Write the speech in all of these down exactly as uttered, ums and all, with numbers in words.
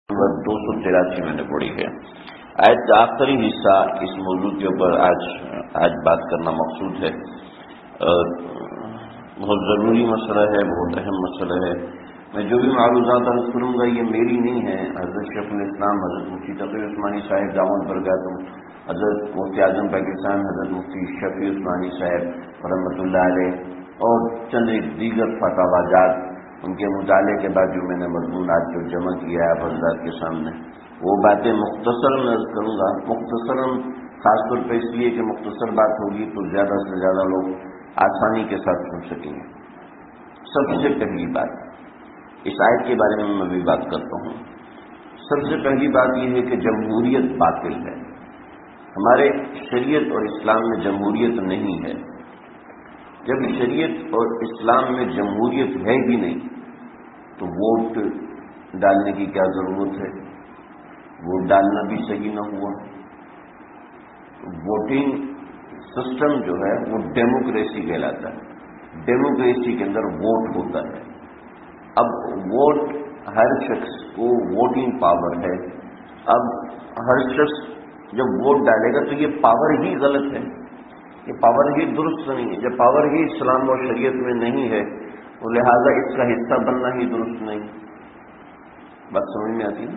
Number دو سو تراسی میں نے پڑھی ہے۔ آیت کا آخری حصہ اس موضوع کے اوپر آج آج بات کرنا مقصود ہے۔ بہت ضروری مسئلہ ہے، بہت اہم مسئلہ ہے۔ میں جو بھی معروضات عرض کروں گا یہ میری نہیں ہے، حضرت شیخ الاسلام حضرت مفتی تقی عثمانی صاحب دامن برکاتہ، حضرت مفتی اعظم پاکستان حضرت مفتی شفیع عثمانی صاحب رحمۃ اللہ علیہ اور چند دیگر فتاوی جات، ان کے مطالعے کے بعد جو میں نے مضمون آج جو جمع کیا ہے حضرات کے سامنے، وہ باتیں مختصر عرض کروں گا۔ مختصر خاص طور پہ اس لیے کہ مختصر بات ہوگی تو زیادہ سے زیادہ لوگ آسانی کے ساتھ سن سکیں گے۔ سب سے پہلی بات اس آیت کے بارے میں میں بھی بات کرتا ہوں۔ سب سے پہلی بات یہ ہے کہ جمہوریت باطل ہے۔ ہمارے شریعت اور اسلام میں جمہوریت نہیں ہے۔ جب شریعت اور اسلام میں جمہوریت ہے بھی نہیں تو ووٹ ڈالنے کی کیا ضرورت ہے؟ ووٹ ڈالنا بھی صحیح نہ ہوا۔ ووٹنگ سسٹم جو ہے وہ ڈیموکریسی کہلاتا ہے۔ ڈیموکریسی کے اندر ووٹ ہوتا ہے۔ اب ووٹ ہر شخص کو ووٹنگ پاور ہے۔ اب ہر شخص جب ووٹ ڈالے گا تو یہ پاور ہی غلط ہے، یہ پاور ہی درست نہیں ہے۔ جب پاور ہی اسلام اور شریعت میں نہیں ہے تو لہذا اس کا حصہ بننا ہی درست نہیں۔ بات سمجھ میں آتی ہے؟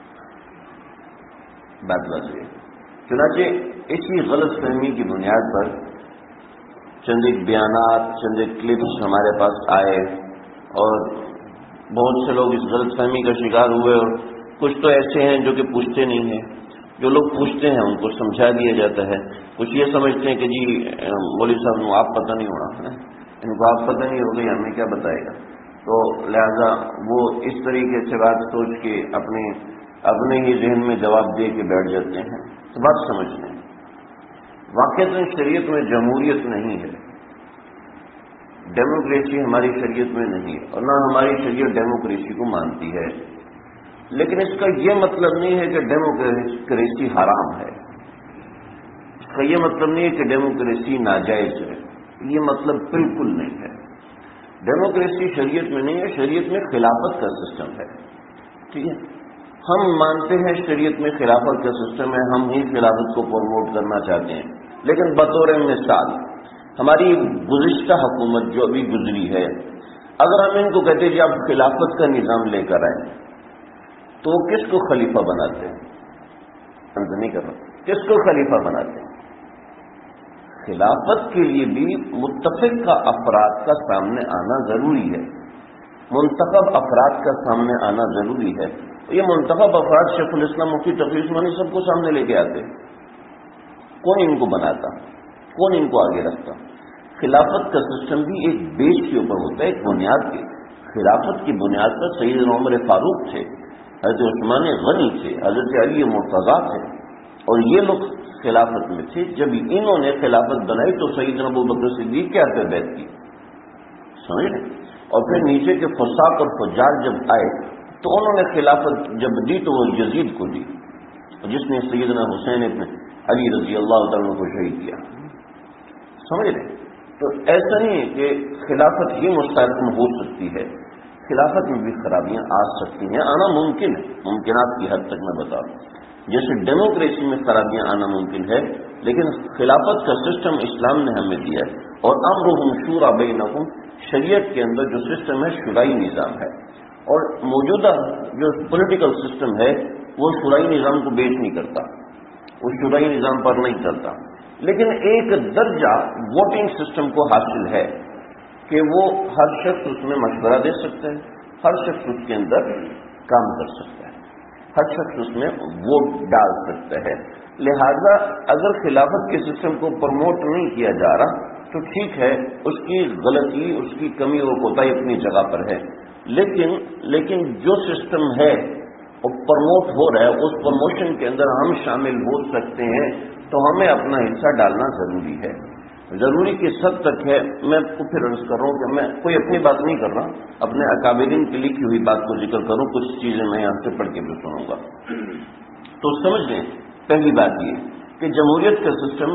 بات واضح ہے۔ چنانچہ اسی غلط فہمی کی بنیاد پر چند ایک بیانات، چند ایک کلپس ہمارے پاس آئے اور بہت سے لوگ اس غلط فہمی کا شکار ہوئے، اور کچھ تو ایسے ہیں جو کہ پوچھتے نہیں ہیں۔ جو لوگ پوچھتے ہیں ان کو سمجھا دیا جاتا ہے۔ کچھ یہ سمجھتے ہیں کہ جی مولوی صاحب کو آپ پتہ نہیں ہونا، ان کو آپ پتہ نہیں ہوگا، ہمیں کیا بتائے گا، تو لہذا وہ اس طریقے سے بات سوچ کے اپنے اپنے ہی ذہن میں جواب دے کے بیٹھ جاتے ہیں۔ تو بات سمجھتے ہیں واقعتاً شریعت میں جمہوریت نہیں ہے، ڈیموکریسی ہماری شریعت میں نہیں ہے، اور نہ ہماری شریعت ڈیموکریسی کو مانتی ہے۔ لیکن اس کا یہ مطلب نہیں ہے کہ ڈیموکریسی حرام ہے، اس کا یہ مطلب نہیں ہے کہ ڈیموکریسی ناجائز ہے، یہ مطلب بالکل نہیں ہے۔ ڈیموکریسی شریعت میں نہیں ہے، شریعت میں خلافت کا سسٹم ہے، ٹھیک ہے۔ ہم مانتے ہیں شریعت میں خلافت کا سسٹم ہے، ہم ہی خلافت کو پروموٹ کرنا چاہتے ہیں، لیکن بطور مثال ہماری گزشتہ حکومت جو ابھی گزری ہے، اگر ہم ان کو کہتے ہیں کہ آپ خلافت کا نظام لے کر آئیں تو کس کو خلیفہ بناتے ہیں؟ سمجھ نہیں کر رہا، کس کو خلیفہ بناتے ہیں؟ خلافت کے لیے بھی متفق کا افراد کا سامنے آنا ضروری ہے، منتخب افراد کا سامنے آنا ضروری ہے۔ یہ منتخب افراد شیخ الاسلام مفتی تقی عثمانی سب کو سامنے لے کے آتے، کون ان کو بناتا، کون ان کو آگے رکھتا؟ خلافت کا سسٹم بھی ایک بیس کے اوپر ہوتا ہے، ایک بنیاد کے۔ خلافت کی بنیاد پر سیدنا عمر فاروق تھے، حضرت عثمان غنی تھے، حضرت علی مرتضیٰ تھے، اور یہ لوگ خلافت میں تھے۔ جب انہوں نے خلافت بنائی تو سیدنا ابوبکر صدیق کے ہاتھ پہ بیعت کی، سمجھ لیں، اور پھر نیچے کے فساق اور فجار جب آئے تو انہوں نے خلافت جب دی تو وہ یزید کو دی، جس نے سیدنا حسین ابن علی رضی اللہ تعالیٰ کو شہید کیا، سمجھ لیں۔ تو ایسا نہیں ہے کہ خلافت ہی مستحکم ہو سکتی ہے، خلافت میں بھی خرابیاں آ سکتی ہیں، آنا ممکن ہے، ممکنات کی حد تک میں بتا دوں۔ جیسے ڈیموکریسی میں خرابیاں آنا ممکن ہے، لیکن خلافت کا سسٹم اسلام نے ہمیں دیا ہے، اور امرہم شورا بینہم، شریعت کے اندر جو سسٹم ہے شورئی نظام ہے، اور موجودہ جو پولیٹیکل سسٹم ہے وہ شورئی نظام کو بیس نہیں کرتا، وہ شورئی نظام پر نہیں چلتا، لیکن ایک درجہ ووٹنگ سسٹم کو حاصل ہے کہ وہ ہر شخص اس میں مشورہ دے سکتا ہے، ہر شخص اس کے اندر کام کر سکتا ہے، ہر شخص اس میں ووٹ ڈال سکتا ہے۔ لہذا اگر خلافت کے سسٹم کو پروموٹ نہیں کیا جا رہا تو ٹھیک ہے، اس کی غلطی، اس کی کمی اور کوتاہی اپنی جگہ پر ہے، لیکن لیکن جو سسٹم ہے وہ پروموٹ ہو رہا ہے، اس پروموشن کے اندر ہم شامل ہو سکتے ہیں تو ہمیں اپنا حصہ ڈالنا ضروری ہے۔ ضروری کس حد تک ہے، میں کو پھر عرض کر رہا ہوں کہ میں کوئی اپنی بات نہیں کر رہا، اپنے اکابرین کی لکھی ہوئی بات کو ذکر کروں، کچھ چیزیں میں یہاں سے پڑھ کے بھی سنوں گا۔ تو سمجھ لیں، پہلی بات یہ کہ جمہوریت کا سسٹم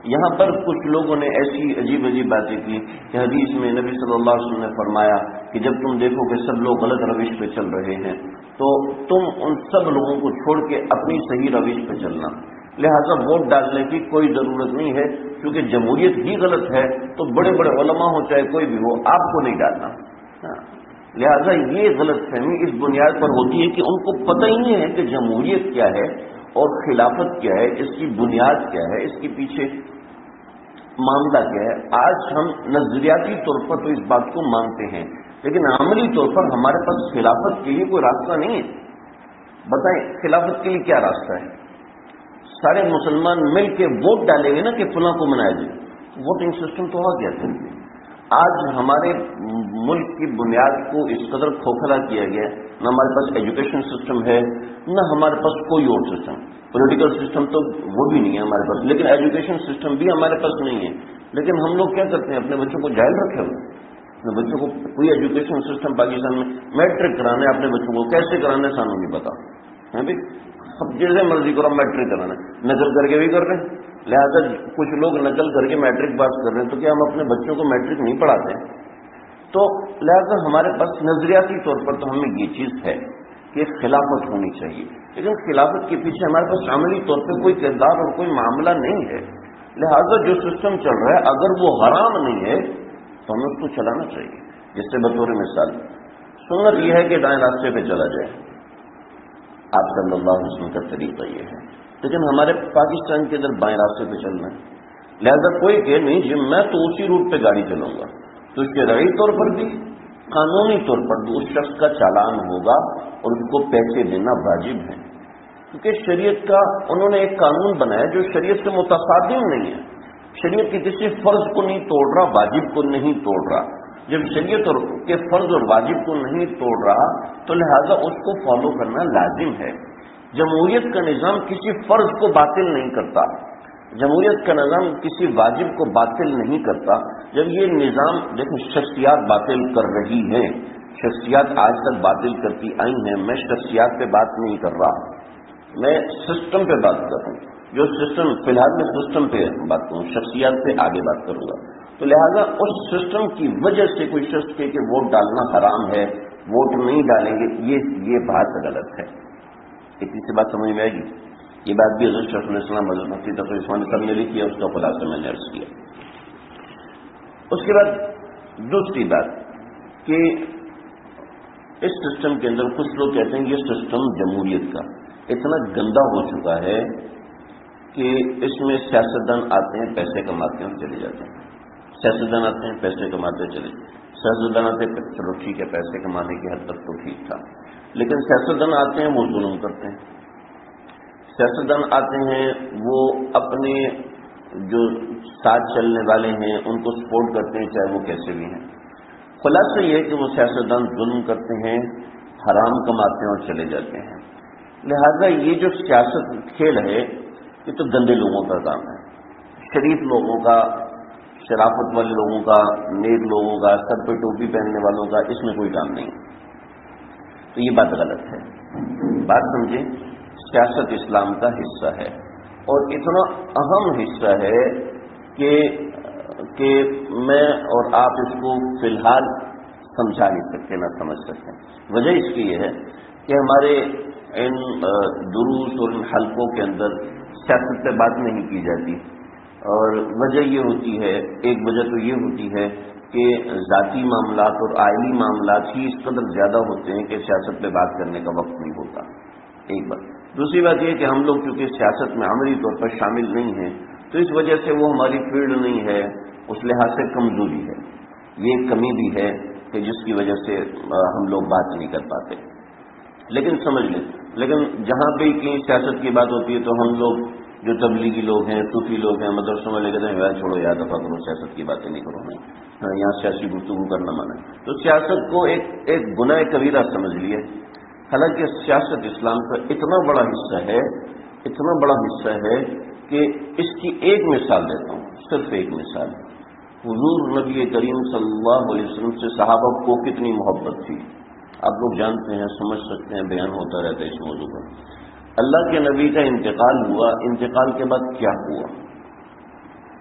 یہاں پر کچھ لوگوں نے ایسی عجیب عجیب باتیں کی کہ حدیث میں نبی صلی اللہ علیہ وسلم نے فرمایا کہ جب تم دیکھو کہ سب لوگ غلط روش پہ چل رہے ہیں تو تم ان سب لوگوں کو چھوڑ کے اپنی صحیح روش پہ چلنا، لہذا ووٹ ڈالنے کی کوئی ضرورت نہیں ہے، کیونکہ جمہوریت ہی غلط ہے تو بڑے بڑے علماء ہو چاہے کوئی بھی ہو آپ کو نہیں ڈالنا۔ لہذا یہ غلط فہمی اس بنیاد پر ہوتی ہے کہ ان کو پتہ ہی نہیں ہے کہ جمہوریت کیا ہے اور خلافت کیا ہے، اس کی بنیاد کیا ہے، اس کے پیچھے معاملہ کیا ہے۔ آج ہم نظریاتی طور پر تو اس بات کو مانتے ہیں، لیکن عملی طور پر ہمارے پاس خلافت کے لیے کوئی راستہ نہیں ہے۔ بتائیں خلافت کے لیے کیا راستہ ہے؟ سارے مسلمان مل کے ووٹ ڈالیں گے نا کہ فلاں کو منایا جائے، ووٹنگ سسٹم تو آ گیا تھا۔ آج ہمارے ملک کی بنیاد کو اس قدر کھوکھلا کیا گیا، نہ ہمارے پاس ایجوکیشن سسٹم ہے، نہ ہمارے پاس کوئی اور سسٹم، پولیٹیکل سسٹم تو وہ بھی نہیں ہے ہمارے پاس، لیکن ایجوکیشن سسٹم بھی ہمارے پاس نہیں ہے۔ لیکن ہم لوگ کیا کرتے ہیں، اپنے بچوں کو جائل رکھے ہوئے، اپنے بچوں کو کوئی ایجوکیشن سسٹم پاکستان میں میٹرک کرانا ہے، اپنے بچوں کو کیسے کرانا ہے سانو نہیں پتا ہے بھائی، اب جیسے مرضی کرو میٹرک کرانا ہے، نقل کر کے بھی کر رہے ہیں۔ لہٰذا کچھ لوگ نقل کر کے میٹرک پاس کر رہے ہیں، تو کیا ہم اپنے بچوں کو میٹرک نہیں پڑھاتے؟ تو لہٰذا ہمارے پاس نظریاتی طور پر تو ہمیں یہ چیز ہے کہ خلافت ہونی چاہیے، لیکن خلافت کے پیچھے ہمارے پاس عملی طور پہ کوئی کردار اور کوئی معاملہ نہیں ہے۔ لہٰذا جو سسٹم چل رہا ہے اگر وہ حرام نہیں ہے تو ہمیں اس کو چلانا چاہیے۔ جس سے بطور مثال سنت یہ ہے کہ دائیں راستے پہ چلا جائے، آپ صلی اللہ علیہ وسلم کا طریقہ یہ ہے، لیکن ہمارے پاکستان کے اندر بائیں راستے پہ چلنا ہے۔ لہذا کوئی کہ نہیں جی میں تو اسی روٹ پہ گاڑی چلاؤں گا، تو شرعی طور پر بھی قانونی طور پر بھی اس شخص کا چالان ہوگا اور اس کو پیسے دینا واجب ہے، کیونکہ شریعت کا انہوں نے ایک قانون بنایا جو شریعت سے متصادم نہیں ہے، شریعت کے کسی فرض کو نہیں توڑ رہا، واجب کو نہیں توڑ رہا۔ جب شریعت اور کے فرض اور واجب کو نہیں توڑ رہا تو لہذا اس کو فالو کرنا لازم ہے۔ جمہوریت کا نظام کسی فرض کو باطل نہیں کرتا، جمہوریت کا نظام کسی واجب کو باطل نہیں کرتا۔ جب یہ نظام دیکھیں شخصیات باطل کر رہی ہیں، شخصیات آج تک باطل کرتی آئی ہیں، میں شخصیات پہ بات نہیں کر رہا، میں سسٹم پہ بات کر رہا ہوں، جو سسٹم فی الحال میں سسٹم پہ بات کروں، شخصیات پہ آگے بات کروں گا۔ تو لہذا اس سسٹم کی وجہ سے کوئی شخص کے کہ ووٹ ڈالنا حرام ہے، ووٹ نہیں ڈالیں گے، یہ یہ بات غلط ہے۔ اتنی سی بات سمجھ میں آئے گی؟ یہ بات بھی حضرت شیخ الاسلام حضرت مفتی تقی عثمانی صاحب نے لکھی ہے، اس کا خلاصہ میں نے عرض کیا۔ اس کے بعد دوسری بات کہ اس سسٹم کے اندر کچھ لوگ کہتے ہیں یہ سسٹم جمہوریت کا اتنا گندا ہو چکا ہے کہ اس میں سیاستدان آتے ہیں پیسے کماتے ہیں اور چلے جاتے ہیں، سیاستدان آتے ہیں پیسے کماتے چلے سیاستدان آتے ہیں چلو ٹھیک ہے پیسے کمانے کی حد تک تو ٹھیک تھا، لیکن سیاستدان آتے ہیں وہ ظلم کرتے ہیں، سیاستدان آتے ہیں وہ اپنے جو ساتھ چلنے والے ہیں ان کو سپورٹ کرتے ہیں چاہے وہ کیسے بھی ہیں۔ خلاصہ یہ ہے کہ وہ سیاستدان ظلم کرتے ہیں، حرام کماتے ہیں اور چلے جاتے ہیں۔ لہذا یہ جو سیاست کھیل ہے یہ تو گندے لوگوں کا کام ہے، شریف لوگوں کا، شرافت والے لوگوں کا، نیک لوگوں کا، سر پہ ٹوپی پہننے والوں کا اس میں کوئی کام نہیں، تو یہ بات غلط ہے۔ بات سمجھیں، سیاست اسلام کا حصہ ہے اور اتنا اہم حصہ ہے کہ کہ میں اور آپ اس کو فی الحال سمجھا نہیں سکتے، نہ سمجھ سکتے۔ وجہ اس کی یہ ہے کہ ہمارے ان دروس اور ان حلقوں کے اندر سیاست پہ بات نہیں کی جاتی، اور وجہ یہ ہوتی ہے، ایک وجہ تو یہ ہوتی ہے کہ ذاتی معاملات اور آئلی معاملات ہی اس قدر زیادہ ہوتے ہیں کہ سیاست پہ بات کرنے کا وقت نہیں ہوتا، ایک بات۔ دوسری بات یہ کہ ہم لوگ چونکہ سیاست میں عملی طور پر شامل نہیں ہیں تو اس وجہ سے وہ ہماری فیلڈ نہیں ہے، اس لحاظ سے کمزوری ہے، یہ کمی بھی ہے کہ جس کی وجہ سے ہم لوگ بات نہیں کر پاتے۔ لیکن سمجھ لیں، لیکن جہاں بھی کہیں سیاست کی بات ہوتی ہے تو ہم لوگ جو تبلیغی لوگ ہیں، صوفی لوگ ہیں، مدرسوں میں لے کے جائیں یار چھوڑو یار دفعہ کرو، سیاست کی باتیں نہیں کرو، نہیں یہاں سیاسی گفتگو کرنا منع ہے، تو سیاست کو ایک ایک گناہ کبیرہ سمجھ لیے۔ حالانکہ سیاست اسلام کا اتنا بڑا حصہ ہے، اتنا بڑا حصہ ہے کہ اس کی ایک مثال دیتا ہوں، صرف ایک مثال۔ حضور نبی کریم صلی اللہ علیہ وسلم سے صحابہ کو کتنی محبت تھی، آپ لوگ جانتے ہیں، سمجھ سکتے ہیں، بیان ہوتا رہتا ہے اس موضوع پر۔ اللہ کے نبی کا انتقال ہوا، انتقال کے بعد کیا ہوا؟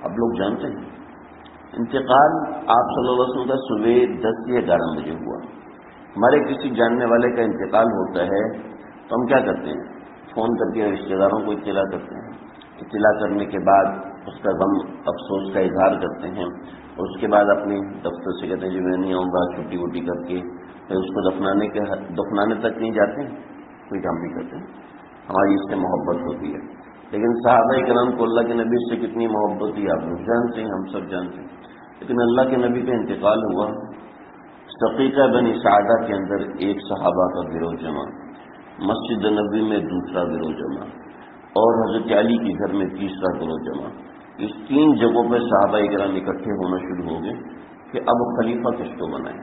آپ لوگ جانتے ہیں انتقال آپ صلی اللہ علیہ وسلم کا صبح دس یا گیارہ بجے ہوا. ہمارے کسی جاننے والے کا انتقال ہوتا ہے تو ہم کیا کرتے ہیں؟ فون کر کے رشتے داروں کو اطلاع کرتے ہیں. اطلاع کرنے کے بعد اس کا غم افسوس کا اظہار کرتے ہیں. اور اس کے بعد اپنی دفتر سے کہتے ہیں جی میں نہیں آؤں گا، چھٹی وٹی کر کے پھر اس کو دفنانے کے دفنانے تک نہیں جاتے ہیں، کوئی کام نہیں کرتے. ہماری اس سے محبت ہوتی ہے. لیکن صحابہ کرام کو اللہ کے نبی سے کتنی محبت تھی آپ لوگ جانتے ہیں، ہم سب جانتے ہیں. لیکن اللہ کے نبی کا انتقال ہوا. سقیقہ بنی سعدہ کے اندر ایک صحابہ کا گروہ جمع، مسجد نبوی میں دوسرا گروہ جمع، اور حضرت علی کے گھر میں تیسرا گروہ جمع. اس تین جگہوں پہ صحابہ کرام اکٹھے ہونا شروع ہو گئے کہ اب خلیفہ کس کو بنائیں.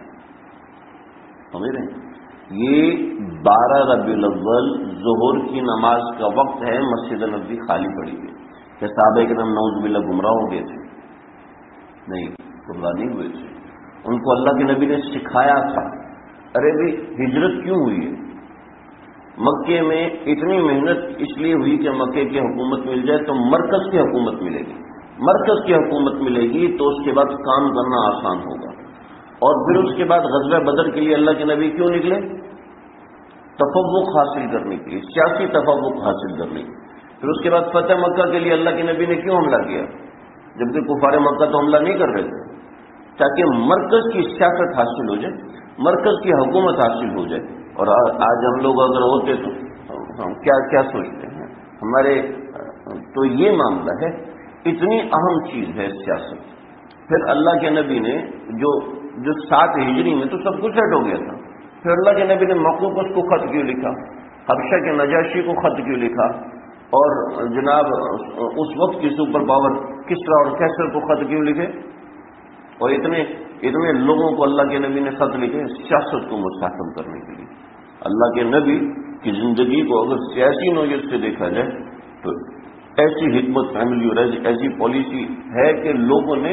سمجھ رہے ہیں؟ یہ بارہ ربیع الاول ظہر کی نماز کا وقت ہے، مسجد نبوی خالی پڑی ہوئی. کہ صحابہ کرام نعوذ باللہ گمراہ ہو گئے تھے؟ نہیں، گمراہ نہیں ہوئے تھے. ان کو اللہ کے نبی نے سکھایا تھا. ارے بھائی ہجرت کیوں ہوئی ہے؟ مکے میں اتنی محنت اس لیے ہوئی کہ مکے کی حکومت مل جائے تو مرکز کی حکومت ملے گی. مرکز کی حکومت ملے گی تو اس کے بعد کام کرنا آسان ہوگا. اور پھر اس کے بعد غزوہ بدر کے لیے اللہ کے نبی کیوں نکلے؟ تفوق حاصل کرنے کے لیے، سیاسی تفوق حاصل کرنے کے لیے. پھر اس کے بعد فتح مکہ کے لیے اللہ کے نبی نے کیوں حملہ کیا؟ جبکہ کفار مکہ تو حملہ نہیں کر رہے تھے. تاکہ مرکز کی سیاست حاصل ہو جائے، مرکز کی حکومت حاصل ہو جائے. اور آج ہم لوگ اگر ہوتے تو ہم کیا کیا سوچتے ہیں ہمارے. تو یہ معاملہ ہے، اتنی اہم چیز ہے سیاست. پھر اللہ کے نبی نے جو جو سات ہجری میں تو سب کچھ سیٹ ہو گیا تھا. پھر اللہ کے نبی نے مقوقس کو خط کیوں لکھا؟ حبشہ کے نجاشی کو خط کیوں لکھا؟ اور جناب اس وقت کی سپر پاور کسرا اور کیسر کو خط کیوں لکھے؟ اور اتنے اتنے لوگوں کو اللہ کے نبی نے خط لکھے سیاست کو مستحکم کرنے کے لیے. اللہ کے نبی کی زندگی کو اگر سیاسی نوعیت سے دیکھا جائے تو ایسی حکمت فیملی اور ایسی پالیسی ہے کہ لوگوں نے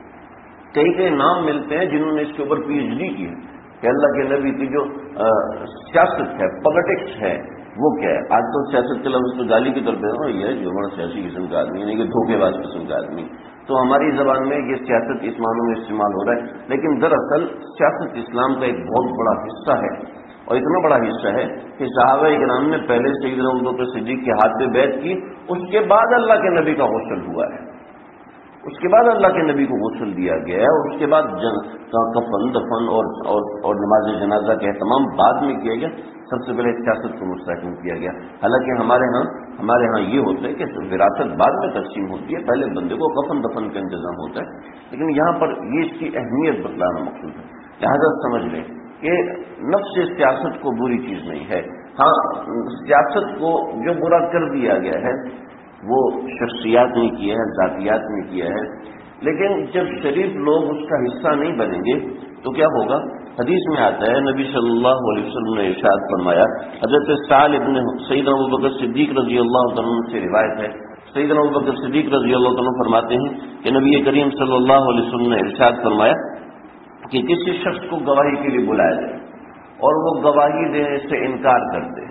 کئی کئی نام ملتے ہیں جنہوں نے اس کے اوپر پی ایچ ڈی کی ہے کہ اللہ کے نبی کی جو سیاست ہے، پالیٹکس ہے، وہ کیا ہے. آج تو سیاست کے لفظ تو گالی کی طرف ہے، یہ ہے جو بڑا سیاسی قسم کا آدمی یعنی کہ دھوکے باز قسم کا آدمی. تو ہماری زبان میں یہ سیاست اس معنوں میں استعمال ہو رہا ہے. لیکن دراصل سیاست اسلام کا ایک بہت بڑا حصہ ہے، اور اتنا بڑا حصہ ہے کہ صحابہ کرام نے پہلے سیدنا ابوبکر صدیق کے ہاتھ پہ بیعت کی، اس کے بعد اللہ کے نبی کا غسل ہوا ہے. اس کے بعد اللہ کے نبی کو غسل دیا گیا ہے، اور اس کے بعد کفن دفن اور اور, اور نماز جنازہ کا اہتمام بعد میں کیا گیا. سب سے پہلے سیاست کو مستحکم کیا گیا. حالانکہ ہمارے ہاں ہمارے ہاں یہ ہوتا ہے کہ وراثت بعد میں تقسیم ہوتی ہے، پہلے بندے کو کفن دفن کا انتظام ہوتا ہے. لیکن یہاں پر یہ اس کی اہمیت بتلانا مقصود ہے. لہٰذا سمجھ لیں کہ نفس سیاست کو بری چیز نہیں ہے. ہاں سیاست کو جو برا کر دیا گیا ہے وہ شخصیات نے کیا ہے، ذاتیات نے کیا ہے. لیکن جب شریف لوگ اس کا حصہ نہیں بنیں گے تو کیا ہوگا؟ حدیث میں آتا ہے نبی صلی اللہ علیہ وسلم نے ارشاد فرمایا، حضرت سعد ابن سیدنا ابوبکر صدیق رضی اللہ عنہ سے روایت ہے. سیدنا ابوبکر صدیق رضی اللہ عنہ فرماتے ہیں کہ نبی کریم صلی اللہ علیہ وسلم نے ارشاد فرمایا کہ کسی شخص کو گواہی کے لیے بلایا جائے اور وہ گواہی دینے سے انکار کر دے.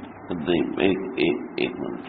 ایک ایک ایک منٹ.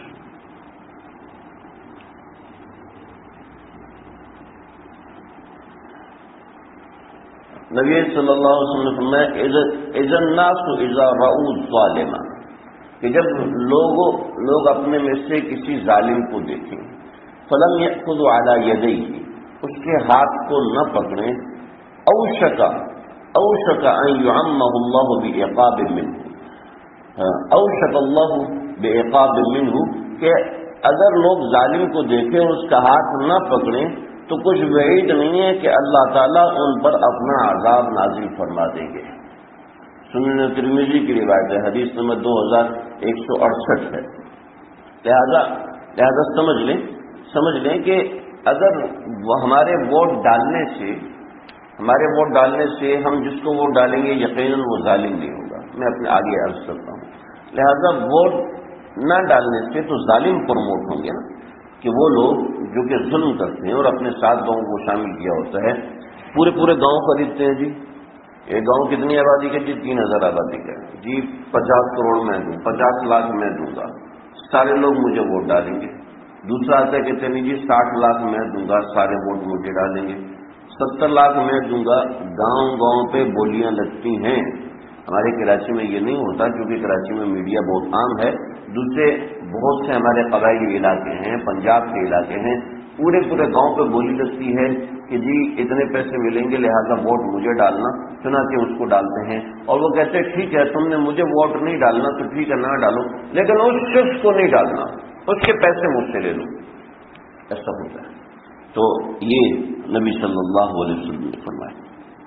نبی صلی اللہ علیہ وسلم نے فرمایا اذا الناس اذا رأوا ظالما، کہ جب لوگ لوگ اپنے میں سے کسی ظالم کو دیکھیں، فلم يأخذوا على يديه، اس کے ہاتھ کو نہ پکڑیں، اوشک اوشک ان يعمه الله بعقاب منه، اوشک اللہ بعقاب منه، کہ اگر لوگ ظالم کو دیکھیں اور اس کا ہاتھ نہ پکڑیں تو کچھ بعید نہیں ہے کہ اللہ تعالیٰ ان پر اپنا عذاب نازل فرما دیں گے. سنن ترمذی کی روایت ہے، حدیث نمبر دو ہزار ایک سو اڑسٹھ ہے. لہذا لہذا سمجھ لیں سمجھ لیں کہ اگر وہ ہمارے ووٹ ڈالنے سے ہمارے ووٹ ڈالنے سے ہم جس کو ووٹ ڈالیں گے یقیناً وہ ظالم نہیں ہوگا. میں اپنے آگے عرض کرتا ہوں. لہذا ووٹ نہ ڈالنے سے تو ظالم پروموٹ ہوں گے نا، کہ وہ لوگ جو کہ ظلم کرتے ہیں اور اپنے ساتھ گاؤں کو شامل کیا ہوتا ہے. پورے پورے گاؤں خریدتے ہیں. جی یہ گاؤں کتنی آبادی کا؟ جی تین ہزار آبادی کا. جی پچاس کروڑ میں دوں، پچاس لاکھ میں دوں گا، سارے لوگ مجھے ووٹ ڈالیں گے. دوسرا آتا ہے کہ نہیں جی ساٹھ لاکھ میں دوں گا، سارے ووٹ مجھے ڈالیں گے، ستر لاکھ میں دوں گا، گاؤں گاؤں پہ بولیاں لگتی ہیں۔ ہمارے کراچی میں یہ نہیں ہوتا کیونکہ کراچی میں میڈیا بہت عام ہے، دوسرے بہت سے ہمارے قبائلی علاقے ہیں، پنجاب کے علاقے ہیں، پورے پورے گاؤں پہ بولی لگتی ہے کہ جی اتنے پیسے ملیں گے لہذا ووٹ مجھے ڈالنا، چنانچہ اس کو ڈالتے ہیں اور وہ کہتے ہیں ٹھیک ہے تم نے مجھے ووٹ نہیں ڈالنا تو ٹھیک ہے نہ ڈالو، لیکن اس شخص کو نہیں ڈالنا، اس کے پیسے مجھ سے لے لو، ایسا ہوتا ہے۔ تو یہ نبی صلی اللہ علیہ وسلم نے فرمایا۔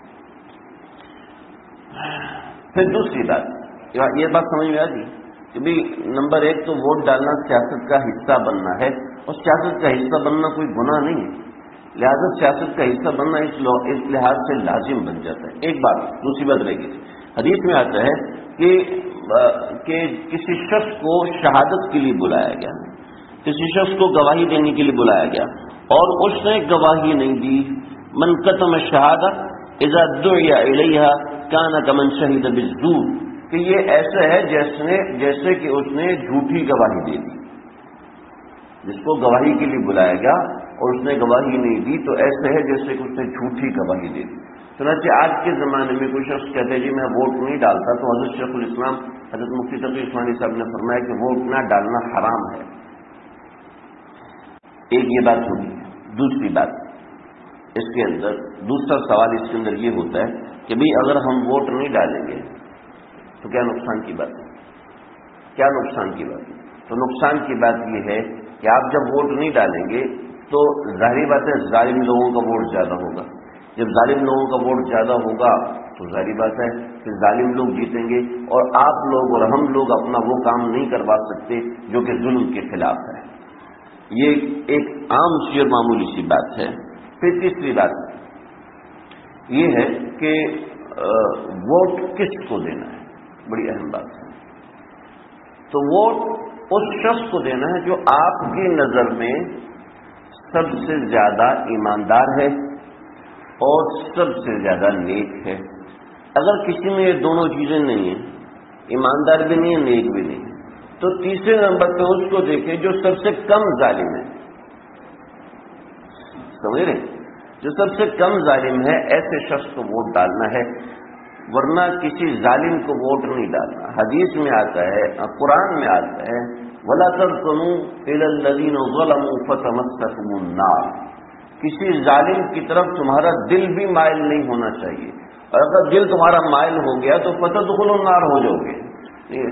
پھر دوسری بات، یہ بات سمجھ میں آ گئی کہ بھائی نمبر ایک تو ووٹ ڈالنا سیاست کا حصہ بننا ہے، اور سیاست کا حصہ بننا کوئی گناہ نہیں ہے، لہذا سیاست کا حصہ بننا اس اس لحاظ سے لازم بن جاتا ہے۔ ایک بات، دوسری بات رہ گئی، حدیث میں آتا ہے کہ کہ کسی شخص کو شہادت کے لیے بلایا گیا، کسی شخص کو گواہی دینے کے لیے بلایا گیا اور اس نے گواہی نہیں دی، من کتم الشہادۃ اذا دعی الیہا کان کمن شہد بالزور، کہ یہ ایسا ہے جیسے جیسے کہ اس نے جھوٹی گواہی دے دی، جس کو گواہی کے لیے بلایا گیا اور اس نے گواہی نہیں دی تو ایسا ہے جیسے کہ اس نے جھوٹی گواہی دے دی۔ چنانچہ آج کے زمانے میں کوئی شخص کہتے ہیں جی میں ووٹ نہیں ڈالتا، تو حضرت شیخ الاسلام حضرت مفتی تقی عثمانی صاحب نے فرمایا کہ ووٹ نہ ڈالنا حرام ہے۔ ایک یہ بات ہوگی۔ دوسری بات اس کے اندر، دوسرا سوال اس کے اندر یہ ہوتا ہے کہ بھئی اگر ہم ووٹ نہیں ڈالیں گے تو کیا نقصان کی بات ہے؟ کیا نقصان کی بات ہے؟ تو نقصان کی بات یہ ہے کہ آپ جب ووٹ نہیں ڈالیں گے تو ظاہری بات ہے ظالم لوگوں کا ووٹ زیادہ ہوگا، جب ظالم لوگوں کا ووٹ زیادہ ہوگا تو ظاہری بات ہے کہ ظالم لوگ جیتیں گے اور آپ لوگ اور ہم لوگ اپنا وہ کام نہیں کروا سکتے جو کہ ظلم کے خلاف ہے۔ یہ ایک عام سی اور معمولی سی بات ہے۔ پھر تیسری بات یہ ہے کہ ووٹ کس کو دینا ہے، بڑی اہم بات ہے۔ تو ووٹ اس شخص کو دینا ہے جو آپ کی نظر میں سب سے زیادہ ایماندار ہے اور سب سے زیادہ نیک ہے۔ اگر کسی میں یہ دونوں چیزیں نہیں ہیں، ایماندار بھی نہیں ہے نیک بھی نہیں ہے، تو تیسرے نمبر پہ اس کو دیکھیں جو سب سے کم ظالم ہے، سمجھ رہے ہیں؟ جو سب سے کم ظالم ہے ایسے شخص کو ووٹ ڈالنا ہے، ورنہ کسی ظالم کو ووٹ نہیں ڈالنا۔ حدیث میں آتا ہے، قرآن میں آتا ہے وَلَا تَرْكَنُوا إِلَى الَّذِينَ ظَلَمُوا فَتَمَسَّكُمُ النَّارُ، کسی ظالم کی طرف تمہارا دل بھی مائل نہیں ہونا چاہیے، اور اگر دل تمہارا مائل ہو گیا تو فَتَدْخُلُوا النَّارَ ہو جاؤ گے۔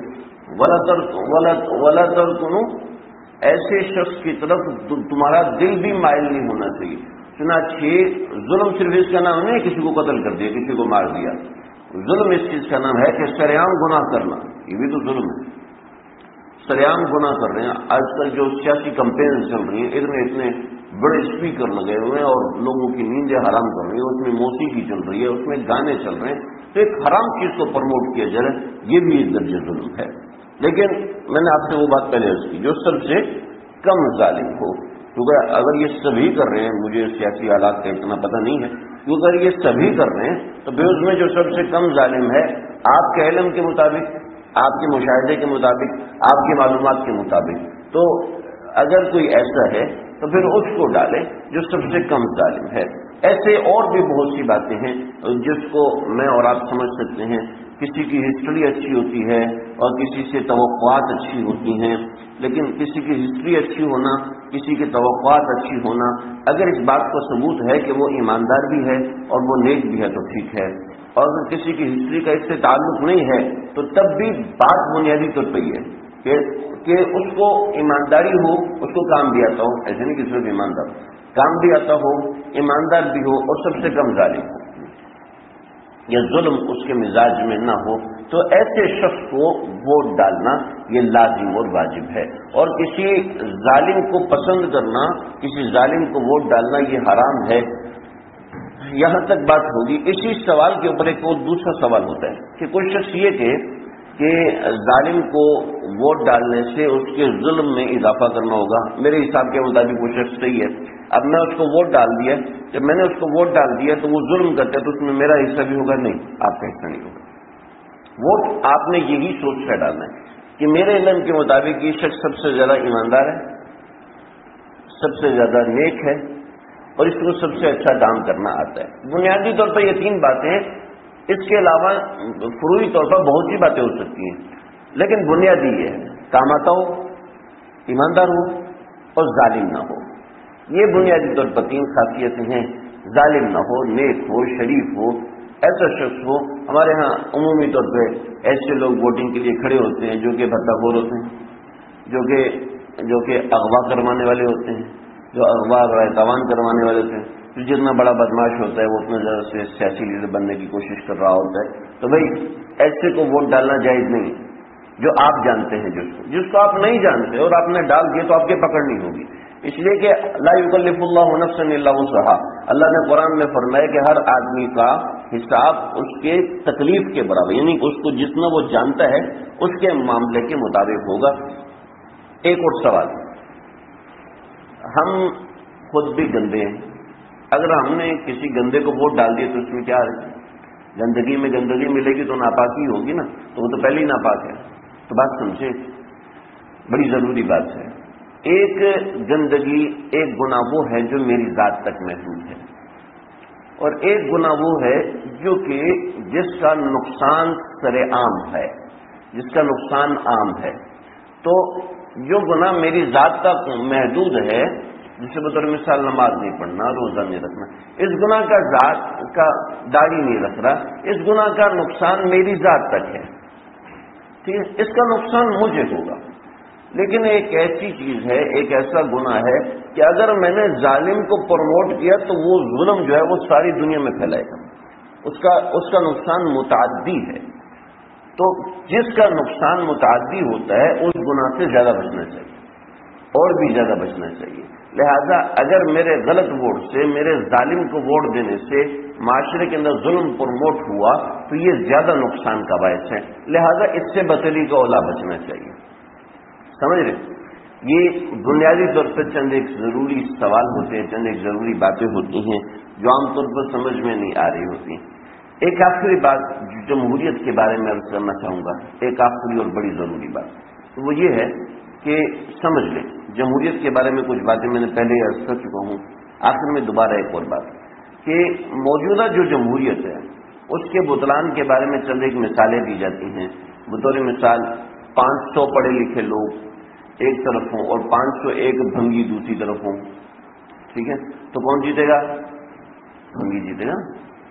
وَلَا تَرْكَنُوا، ایسے شخص کی طرف تمہارا دل بھی مائل نہیں ہونا چاہیے۔ چنانچہ ظلم صرف اس کا نام نہیں کسی کو قتل کر دیا، کسی کو مار دیا، ظلم اس چیز کا نام ہے کہ سریعام گناہ کرنا، یہ بھی تو ظلم ہے۔ سریعام گناہ کر رہے ہیں، آج کل جو سیاسی کمپین چل رہی ہیں، اتنے اتنے بڑے اسپیکر لگے ہوئے ہیں اور لوگوں کی نیندیں حرام کر رہی ہیں، اس میں موسیقی چل رہی ہے، اس میں گانے چل رہے ہیں، تو ایک حرام چیز کو پروموٹ کیا جا رہا ہے، یہ بھی ایک درجہ ظلم ہے۔ لیکن میں نے آپ سے وہ بات پہلے عرض کی جو سب سے کم ظالم ہو، کیونکہ اگر یہ سبھی کر رہے ہیں، مجھے سیاسی حالات کا اتنا پتہ نہیں ہے، کیونکہ اگر یہ سبھی کر رہے ہیں تو پھر اس میں جو سب سے کم ظالم ہے آپ کے علم کے مطابق، آپ کے مشاہدے کے مطابق، آپ کی معلومات کے مطابق، تو اگر کوئی ایسا ہے تو پھر اس کو ڈالیں جو سب سے کم ظالم ہے۔ ایسے اور بھی بہت سی باتیں ہیں جس کو میں اور آپ سمجھ سکتے ہیں۔ کسی کی ہسٹری اچھی ہوتی ہے اور کسی سے توقعات اچھی ہوتی ہیں، لیکن کسی کی ہسٹری اچھی ہونا، کسی کی توقعات اچھی ہونا، اگر اس بات کا ثبوت ہے کہ وہ ایماندار بھی ہے اور وہ نیک بھی ہے تو ٹھیک ہے، اور اگر کسی کی ہسٹری کا اس سے تعلق نہیں ہے تو تب بھی بات بنیادی طور پہ یہ ہے کہ اس کو ایمانداری ہو، اس کو کام بھی آتا ہو، ایسے نہیں کہ صرف ایماندار کام بھی آتا ہو، ایماندار بھی ہو اور سب سے کم ظالم ہو، یا ظلم اس کے مزاج میں نہ ہو، تو ایسے شخص کو ووٹ ڈالنا یہ لازم اور واجب ہے۔ اور کسی ظالم کو پسند کرنا، کسی ظالم کو ووٹ ڈالنا یہ حرام ہے۔ یہاں تک بات ہوگی۔ اسی سوال کے اوپر ایک اور دوسرا سوال ہوتا ہے کہ کوئی شخص یہ کہ کہ ظالم کو ووٹ ڈالنے سے اس کے ظلم میں اضافہ کرنا ہوگا، میرے حساب کے مطابق وہ شخص صحیح ہے، اب میں اس کو ووٹ ڈال دیا، جب میں نے اس کو ووٹ ڈال دیا تو وہ ظلم کرتے تو اس میں میرا حصہ بھی ہوگا؟ نہیں، آپ کا حصہ نہیں ہوگا۔ ووٹ آپ نے یہی سوچ کر ڈالنا ہے کہ میرے علم کے مطابق یہ شخص سب سے زیادہ ایماندار ہے، سب سے زیادہ نیک ہے اور اس کو سب سے اچھا کام کرنا آتا ہے. بنیادی طور پر یہ تین باتیں ہیں. اس کے علاوہ فروعی طور پر بہت سی باتیں ہو سکتی ہیں، لیکن بنیادی یہ ہے کام آتا ہو، ایماندار ہو اور ظالم نہ ہو. یہ بنیادی طور پر تین خاصیتیں ہیں. ظالم نہ ہو، نیک ہو، شریف ہو، ایسا شخص ہو. ہمارے ہاں عمومی طور پہ ایسے لوگ ووٹنگ کے لیے کھڑے ہوتے ہیں جو کہ بھتہ خور ہوتے ہیں، جو کہ جو کہ اغوا کروانے والے ہوتے ہیں، جو اغوا اور اعتوان کروانے والے ہوتے ہیں. جو جتنا بڑا بدماش ہوتا ہے وہ اتنا زیادہ سے سیاسی لیڈر بننے کی کوشش کر رہا ہوتا ہے. تو بھائی ایسے کو ووٹ ڈالنا جائز نہیں. جو آپ جانتے ہیں، جس کو جس کو آپ نہیں جانتے اور آپ نے ڈال دیے تو آپ کی پکڑنی ہوگی. اس لیے کہ لا یکلف اللہ نفسا الا وسعها. اللہ نے قرآن میں فرمایا کہ ہر آدمی کا حساب اس کے تکلیف کے برابر، یعنی اس کو جتنا وہ جانتا ہے اس کے معاملے کے مطابق ہوگا. ایک اور سوال، ہم خود بھی گندے ہیں. اگر ہم نے کسی گندے کو ووٹ ڈال دیے تو اس میں کیا ہے؟ گندگی میں گندگی ملے گی تو ناپاکی ہوگی نا، تو وہ تو پہلے ہی ناپاک ہے. تو بات سمجھے، بڑی ضروری بات ہے. ایک گندگی، ایک گناہ وہ ہے جو میری ذات تک محدود ہے، اور ایک گناہ وہ ہے جو کہ جس کا نقصان سر عام ہے، جس کا نقصان عام ہے. تو جو گناہ میری ذات تک محدود ہے، جسے بطور مثال نماز نہیں پڑھنا، روزہ نہیں رکھنا، اس گناہ کا ذات کا داڑھی نہیں رکھ رہا، اس گناہ کا نقصان میری ذات تک ہے. ٹھیک ہے، اس کا نقصان مجھے ہوگا. لیکن ایک ایسی چیز ہے، ایک ایسا گناہ ہے کہ اگر میں نے ظالم کو پروموٹ کیا تو وہ ظلم جو ہے وہ ساری دنیا میں پھیلائے گا. اس کا اس کا نقصان متعدی ہے. تو جس کا نقصان متعدی ہوتا ہے اس گناہ سے زیادہ بچنا چاہیے، اور بھی زیادہ بچنا چاہیے. لہذا اگر میرے غلط ووٹ سے، میرے ظالم کو ووٹ دینے سے معاشرے کے اندر ظلم پروموٹ ہوا تو یہ زیادہ نقصان کا باعث ہے. لہذا اس سے بطلی کا اولا بچنا چاہیے. سمجھ رہے؟ یہ بنیادی طور پر چند ایک ضروری سوال ہوتے ہیں، چند ایک ضروری باتیں ہوتی ہیں جو عام طور پر سمجھ میں نہیں آ رہی ہوتی. ایک آخری بات جمہوریت کے بارے میں عرض کرنا چاہوں گا، ایک آخری اور بڑی ضروری بات، تو وہ یہ ہے کہ سمجھ لیں جمہوریت کے بارے میں کچھ باتیں میں نے پہلے ہی عرض کر چکا ہوں. آخر میں دوبارہ ایک اور بات کہ موجودہ جو جمہوریت ہے اس کے بطلان کے بارے میں چند ایک مثالیں دی جاتی ہیں. بطور مثال پانچ سو پڑھے لکھے لوگ ایک طرف ہوں اور پانچ سو ایک بھنگی دوسری طرف ہوں. ٹھیک ہے، تو کون جیتے گا؟ بھنگی جیتے گا،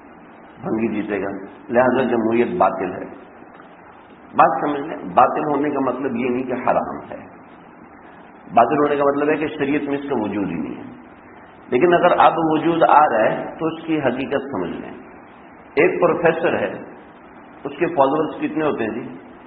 بھنگی جیتے گا. لہذا جمہوریت باطل ہے. بات سمجھ لیں، باطل ہونے کا مطلب یہ نہیں کہ حرام ہے. باطل ہونے کا مطلب ہے کہ شریعت میں اس کا وجود ہی نہیں ہے. لیکن اگر اب وجود آ رہا ہے تو اس کی حقیقت سمجھ لیں. ایک پروفیسر ہے، اس کے فالوورز کتنے ہوتے ہیں جی؟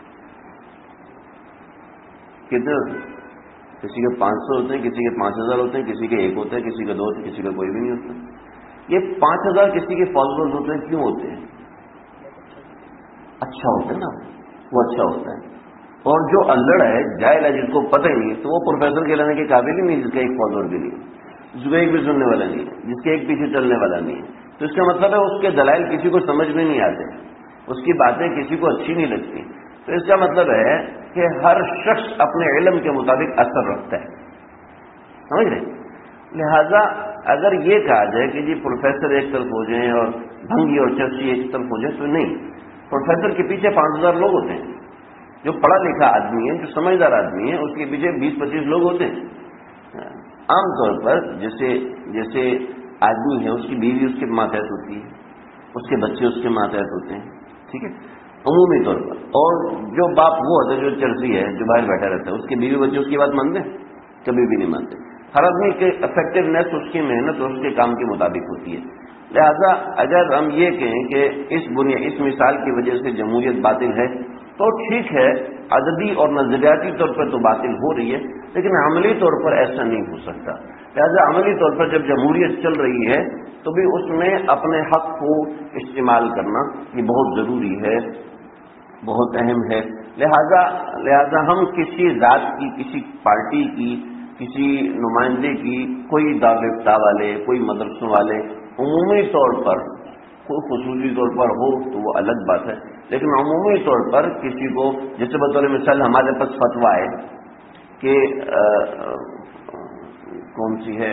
کتنے ہوتے ہیں؟ کسی کے پانچ سو ہوتے ہیں، کسی کے پانچ ہزار ہوتے ہیں، کسی کے ایک ہوتا ہے، کسی کا دو ہوتا ہے، کسی کا کوئی بھی نہیں ہوتا. یہ پانچ ہزار کسی کے فالوورز ہوتے ہیں، کیوں ہوتے ہیں؟ اچھا ہوتا ہے نا، وہ اچھا ہوتا ہے. اور جو الڑ ہے، جاہل ہے، جس کو پتہ ہی نہیں، تو وہ پروفیسر کہلانے کے قابل ہی نہیں، جس کا ایک فالوور بھی نہیں، جس کو ایک بھی سننے والا نہیں ہے، جس کے ایک پیچھے چلنے والا نہیں ہے. تو اس کا مطلب ہے اس کے دلائل کسی کو سمجھ میں نہیں آتے، اس کی باتیں کسی کو اچھی نہیں لگتی. تو اس کا مطلب ہے کہ ہر شخص اپنے علم کے مطابق اثر رکھتا ہے. سمجھ رہے؟ لہذا اگر یہ کہا جائے کہ جی پروفیسر ایک طرف ہو جائیں اور بھنگی اور چرچی ایک طرف ہو جائے، تو نہیں. پروفیسر کے پیچھے پانچ ہزار لوگ ہوتے ہیں. جو پڑھا لکھا آدمی ہے، جو سمجھدار آدمی ہے، اس کے پیچھے بیس پچیس لوگ ہوتے ہیں. عام طور پر جیسے جیسے آدمی ہے، اس کی بیوی اس کے ماتحت ہوتی ہے، اس کے بچے اس کے ماتحت ہوتے ہیں. ٹھیک ہے، عمومی طور پر. اور جو باپ وہ ہوتا ہے جو چرسی ہے، جو باہر بیٹھا رہتا ہے، اس کے بیوی بچے اس کی بات مانتے ہیں؟ کبھی بھی نہیں مانتے. ہر آدمی کے افیکٹونیس اس کی محنت اور اس کے کام کے مطابق ہوتی ہے. لہذا اگر ہم یہ کہیں کہ اس بنیاد اس مثال کی وجہ سے جمہوریت باطل ہے تو ٹھیک ہے، عددی اور نظریاتی طور پر تو باطل ہو رہی ہے، لیکن عملی طور پر ایسا نہیں ہو سکتا. لہذا عملی طور پر جب جمہوریت چل رہی ہے تو بھی اس میں اپنے حق کو استعمال کرنا یہ بہت ضروری ہے، بہت اہم ہے. لہذا لہذا ہم کسی ذات کی، کسی پارٹی کی، کسی نمائندے کی، کوئی دارالفتہ والے، کوئی مدرسوں والے، عمومی طور پر، کوئی خصوصی طور پر ہو تو وہ الگ بات ہے، لیکن عمومی طور پر کسی کو، جیسے بطور مثال ہمارے پاس فتویٰ ہے کہ کون سی ہے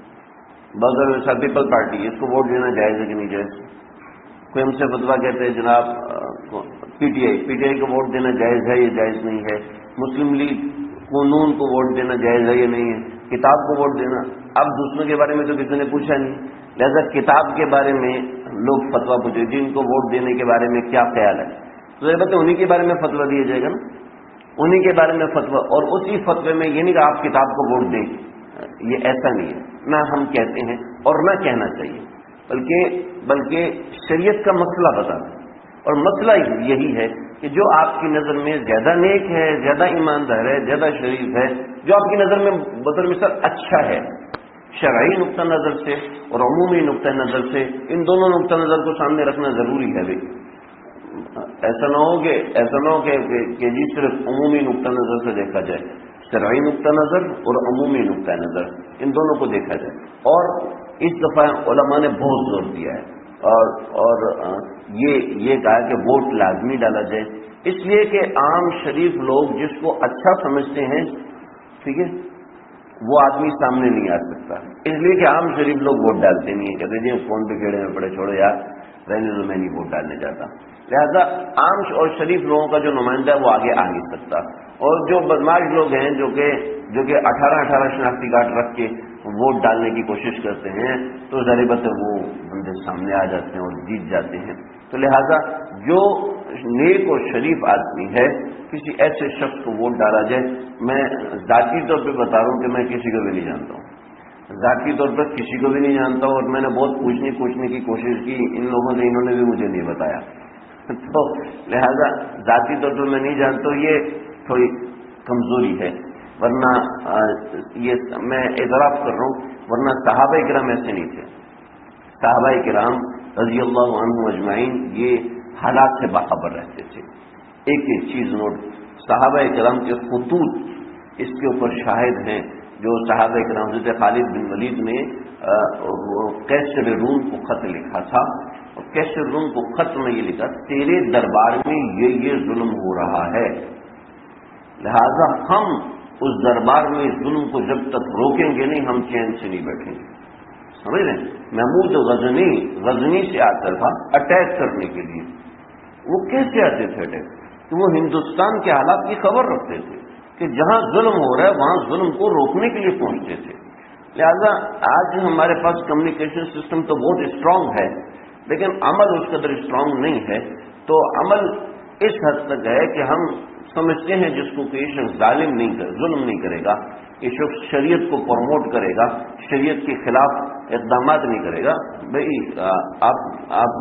بغیر پیپل پارٹی، اس کو ووٹ دینا جائز ہے کہ نہیں جائز؟ کوئی ہم سے فتویٰ کہتے ہیں جناب P T I P T I کو ووٹ دینا جائز ہے یا جائز نہیں ہے؟ مسلم لیگ قانون کو ووٹ دینا جائز ہے یا نہیں ہے؟ کتاب کو ووٹ دینا، اب دوسروں کے بارے میں تو کسی نے پوچھا نہیں، لہذا کتاب کے بارے میں لوگ فتویٰ پوچھے جن کو ووٹ دینے کے بارے میں کیا خیال ہے، تو یہ بات انہیں کے بارے میں فتویٰ دیا جائے گا نا، انہیں کے بارے میں فتویٰ، اور اسی فتوے میں یہ نہیں کہ آپ کتاب کو ووٹ دیں، یہ ایسا نہیں ہے، نہ ہم کہتے ہیں اور نہ کہنا چاہیے، بلکہ بلکہ شریعت کا مسئلہ بتا دیں، اور مسئلہ یہی ہے کہ جو آپ کی نظر میں زیادہ نیک ہے، زیادہ ایماندار ہے، زیادہ شریف ہے، جو آپ کی نظر میں بطور مثال اچھا ہے شرعی نقطہ نظر سے اور عمومی نقطہ نظر سے، ان دونوں نقطہ نظر کو سامنے رکھنا ضروری ہے بھائی، ایسا نہ ہو کہ ایسا نہ ہو کہ جی صرف عمومی نقطہ نظر سے دیکھا جائے، شرعی نقطہ نظر اور عمومی نقطہ نظر ان دونوں کو دیکھا جائے، اور اس دفعہ علماء نے بہت زور دیا ہے اور اور یہ یہ کہا کہ ووٹ لازمی ڈالا جائے، اس لیے کہ عام شریف لوگ جس کو اچھا سمجھتے ہیں، ٹھیک ہے، وہ آدمی سامنے نہیں آ سکتا، اس لیے کہ عام شریف لوگ ووٹ ڈالتے نہیں ہیں، کہتے جی فون پہ کھیڑے میں پڑے چھوڑو یار رہنے دو، میں نہیں ووٹ ڈالنے جاتا، لہذا عام اور شریف لوگوں کا جو نمائندہ ہے وہ آگے آ نہیں سکتا، اور جو بدماش لوگ ہیں جو کہ جو کہ اٹھارہ اٹھارہ شناختی کارڈ رکھ کے ووٹ ڈالنے کی کوشش کرتے ہیں، تو ظاہر بات ہے وہ بندے سامنے آ جاتے ہیں اور جیت جاتے ہیں، تو لہذا جو نیک اور شریف آدمی ہے کسی ایسے شخص کو ووٹ ڈالا جائے۔ میں ذاتی طور پہ بتا رہا ہوں کہ میں کسی کو بھی نہیں جانتا ہوں، ذاتی طور پر کسی کو بھی نہیں جانتا ہوں، اور میں نے بہت پوچھنے پوچھنے کی کوشش کی ان لوگوں سے، انہوں نے بھی مجھے نہیں بتایا، تو لہذا ذاتی طور پر میں نہیں جانتا ہوں، یہ تھوڑی کمزوری ہے، ورنہ یہ میں اعتراف کر رہا ہوں، ورنہ صحابہ کرام ایسے نہیں تھے، صحابہ کرام رضی اللہ عنہ اجمعین یہ حالات سے باخبر رہتے تھے۔ ایک ایک چیز نوٹ، صحابہ کرام کے خطوط اس کے اوپر شاہد ہیں، جو صحابہ کرام حضرت خالد بن ولید نے قیصر روم کو خط لکھا تھا، اور قیصر روم کو خط میں یہ لکھا تیرے دربار میں یہ یہ ظلم ہو رہا ہے، لہذا ہم اس دربار میں ظلم کو جب تک روکیں گے نہیں ہم چین سے نہیں بیٹھیں گے، سمجھ رہے ہیں؟ محمود غزنی غزنی سے آتا تھا اٹیک کرنے کے لیے، وہ کیسے آتے تھے اٹیک؟ کہ وہ ہندوستان کے حالات کی خبر رکھتے تھے کہ جہاں ظلم ہو رہا ہے وہاں ظلم کو روکنے کے لیے پہنچتے تھے، لہذا آج ہمارے پاس کمیونیکیشن سسٹم تو بہت اسٹرانگ ہے، لیکن عمل اس قدر اسٹرانگ نہیں ہے، تو عمل اس حد تک ہے کہ ہم سمجھتے ہیں جس کو کہ یہ شخص ظالم نہیں کر ظلم نہیں کرے گا، یہ شخص شریعت کو پروموٹ کرے گا، شریعت کے خلاف اقدامات نہیں کرے گا۔ بھائی آپ آپ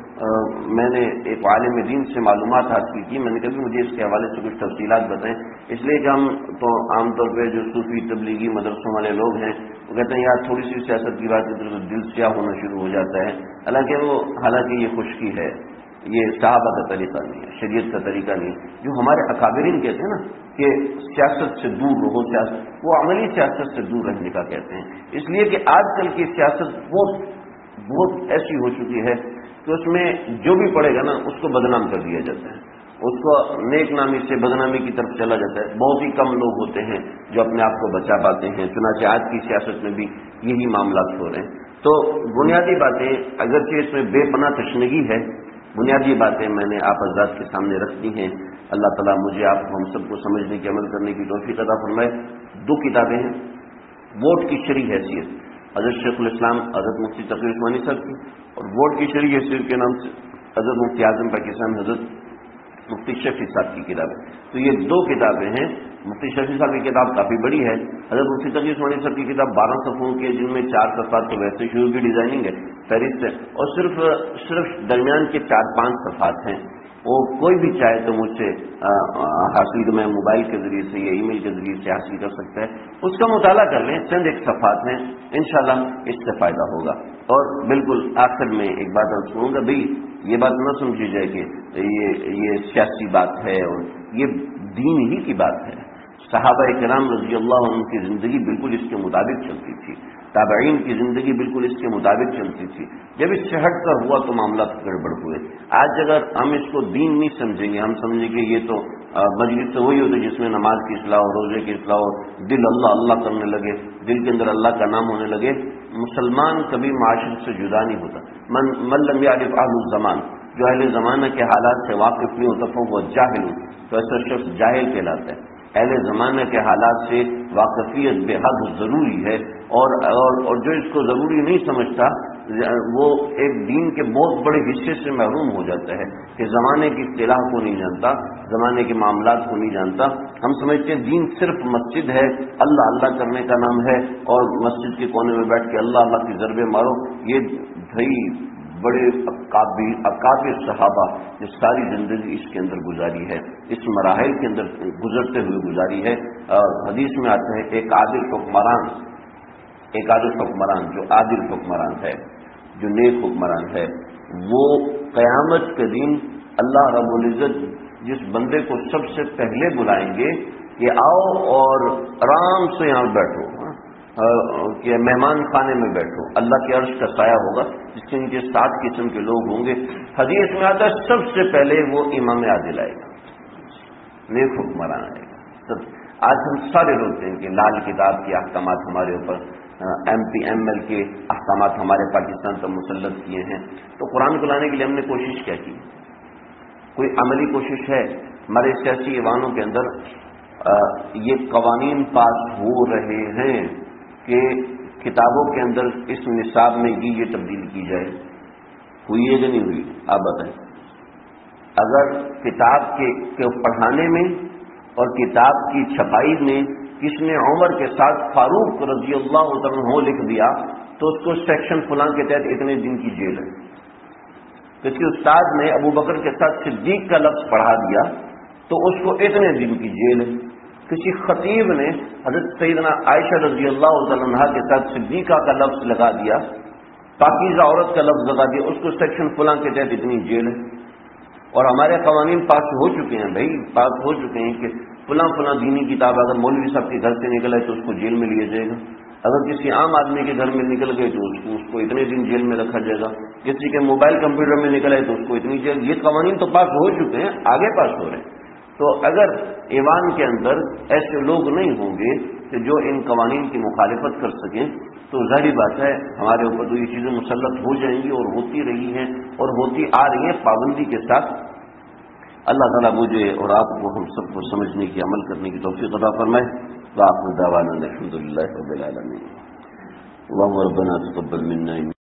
میں نے ایک عالم دین سے معلومات حاصل کی، میں نے کہا مجھے اس کے حوالے سے کچھ تفصیلات بتائیں، اس لیے کہ ہم تو عام طور پہ جو صوفی تبلیغی مدرسوں والے لوگ ہیں وہ کہتے ہیں یار تھوڑی سی سیاست کی بات کی تو دل سیاہ ہونا شروع ہو جاتا ہے، حالانکہ وہ حالانکہ یہ خشکی ہے، یہ صحابہ کا طریقہ نہیں ہے، شریعت کا طریقہ نہیں ہے، جو ہمارے اکابرین کہتے ہیں نا کہ سیاست سے دور رہو، سیاست وہ عملی سیاست سے دور رہنے کا کہتے ہیں، اس لیے کہ آج کل کی سیاست بہت بہت ایسی ہو چکی ہے کہ اس میں جو بھی پڑے گا نا اس کو بدنام کر دیا جاتا ہے، اس کو نیک نامی سے بدنامی کی طرف چلا جاتا ہے، بہت ہی کم لوگ ہوتے ہیں جو اپنے آپ کو بچا پاتے ہیں، چنانچہ آج کی سیاست میں بھی یہی معاملات ہو رہے ہیں۔ تو بنیادی باتیں اگرچہ اس میں بے پناہ تشنگی ہے، بنیادی باتیں میں نے آپ حضرات کے سامنے رکھ دی ہیں، اللہ تعالیٰ مجھے آپ ہم سب کو سمجھنے کی عمل کرنے کی توفیق عطا فرمائے۔ دو کتابیں ہیں، ووٹ کی شرعی حیثیت حضرت شیخ الاسلام حضرت مفتی تقی عثمانی صاحب کی، اور ووٹ کی شرعی حیثیت کے نام سے حضرت مفتی اعظم پاکستان حضرت مفتی شفیع صاحب کی کتابیں، تو یہ دو کتابیں ہیں۔ مفتی شفیع صاحب کی کتاب کافی بڑی ہے، حضرت مفتی تقی عثمانی صاحب کی کتاب بارہ صفحوں کی ہے، جن میں چار صفحات تو ویسے شروع کی ڈیزائننگ ہے فہرست ہے، اور صرف صرف درمیان کے چار پانچ صفحات ہیں، وہ کوئی بھی چاہے تو مجھ سے حاصل میں موبائل کے ذریعے سے یا ای میل کے ذریعے سے حاصل کر سکتا ہے، اس کا مطالعہ کر لیں، چند ایک صفحات ہیں، انشاءاللہ اس سے فائدہ ہوگا۔ اور بالکل آخر میں ایک بات عرض کروں گا، بھائی یہ بات نہ سمجھی جائے کہ یہ یہ سیاسی بات ہے، اور یہ دین ہی کی بات ہے۔ صحابہ کرام رضی اللہ عنہ کی زندگی بالکل اس کے مطابق چلتی تھی، تابعین کی زندگی بالکل اس کے مطابق چلتی تھی، جب اس سے ہٹ کر ہوا تو معاملات گڑبڑ ہوئے۔ آج اگر ہم اس کو دین نہیں سمجھیں گے، ہم سمجھیں گے یہ تو مجلس تو وہی ہوتی ہے جس میں نماز کی اصلاح ہو، روزے کی اصلاح ہو، دل اللہ اللہ کرنے لگے، دل کے اندر اللہ کا نام ہونے لگے. مسلمان کبھی معاشرے سے جدا نہیں ہوتا. من من لم یعرف اہل الزمان، جو اہل زمانہ کے حالات سے واقف نہیں ہوتا تو وہ جاہل، تو ایسا شخص جاہل کہلاتا ہے. اہل زمانہ کے حالات سے واقفیت بے حد ضروری ہے، اور اور, اور جو اس کو ضروری نہیں سمجھتا وہ ایک دین کے بہت بڑے حصے سے محروم ہو جاتا ہے کہ زمانے کی اصطلاح کو نہیں جانتا، زمانے کے معاملات کو نہیں جانتا. ہم سمجھتے ہیں دین صرف مسجد ہے، اللہ اللہ کرنے کا نام ہے، اور مسجد کے کونے میں بیٹھ کے اللہ اللہ کی ضربیں مارو. یہ بھائی بڑے اکابر صحابہ نے ساری زندگی اس کے اندر گزاری ہے، اس مراحل کے اندر گزرتے ہوئے گزاری ہے. حدیث میں آتا ہے ایک عادل حکمران، ایک عادل حکمران جو عادل حکمران ہے، جو نیک حکمران ہے، وہ قیامت کے دن اللہ رب العزت جس بندے کو سب سے پہلے بلائیں گے کہ آؤ اور آرام سے یہاں بیٹھو، کہ مہمان خانے میں بیٹھو، اللہ کے عرش کا سایہ ہوگا جس کے نیچے سات قسم کے لوگ ہوں گے. حدیث میں آتا ہے سب سے پہلے وہ امام عادل آئے گا، نیک حکمران آئے گا. آج ہم سارے روتے ہیں کہ لال کتاب کے احکامات ہمارے اوپر، ایم پی ایم ایل کے احکامات ہمارے پاکستان پر مسلط کیے ہیں. تو قرآن کو لانے کے لیے ہم نے کوشش کیا کی؟ کوئی عملی کوشش ہے؟ ہمارے سیاسی ایوانوں کے اندر یہ قوانین پاس ہو رہے ہیں کہ کتابوں کے اندر اس نصاب میں یہ یہ تبدیل کی جائے. ہوئی ہے کہ نہیں ہوئی؟ آپ بتائیں. اگر کتاب کے پڑھانے میں اور کتاب کی چھپائی میں کس نے عمر کے ساتھ فاروق رضی اللہ عنہ لکھ دیا تو اس کو سیکشن فلاں کے تحت اتنے دن کی جیل ہے. کسی استاد نے ابو بکر کے ساتھ صدیق کا لفظ پڑھا دیا تو اس کو اتنے دن کی جیل ہے. کسی خطیب نے حضرت سیدنا عائشہ رضی اللہ عنہا کے ساتھ صدیقہ کا لفظ لگا دیا، پاکیزہ عورت کا لفظ لگا دیا، اس کو سیکشن فلاں کے تحت اتنی جیل ہے. اور ہمارے قوانین پاس ہو چکے ہیں، بھائی پاس ہو چکے ہیں کہ فلاں فلاں دینی کتاب اگر مولوی صاحب کے گھر سے نکل آئے تو اس کو جیل میں لیا جائے گا، اگر کسی عام آدمی کے گھر میں نکل گئے تو اس کو اس کو اتنے دن جیل میں رکھا جائے گا، کسی کے موبائل کمپیوٹر میں نکل آئے تو اس کو اتنی جیل. یہ قوانین تو پاس ہو چکے ہیں، آگے پاس ہو رہے ہیں. تو اگر ایوان کے اندر ایسے لوگ نہیں ہوں گے کہ جو ان قوانین کی مخالفت کر سکیں تو ظاہری بات ہے ہمارے اوپر تو یہ چیزیں مسلط ہو جائیں گی اور ہوتی رہی ہیں اور ہوتی آ رہی ہیں پابندی کے ساتھ. اللہ تعالیٰ مجھے اور آپ کو ہم سب کو سمجھنے کی، عمل کرنے کی توفیق عطا فرمائے. وآخر دعوانا الحمد للہ رب العالمین. اللهم ربنا تقبل منا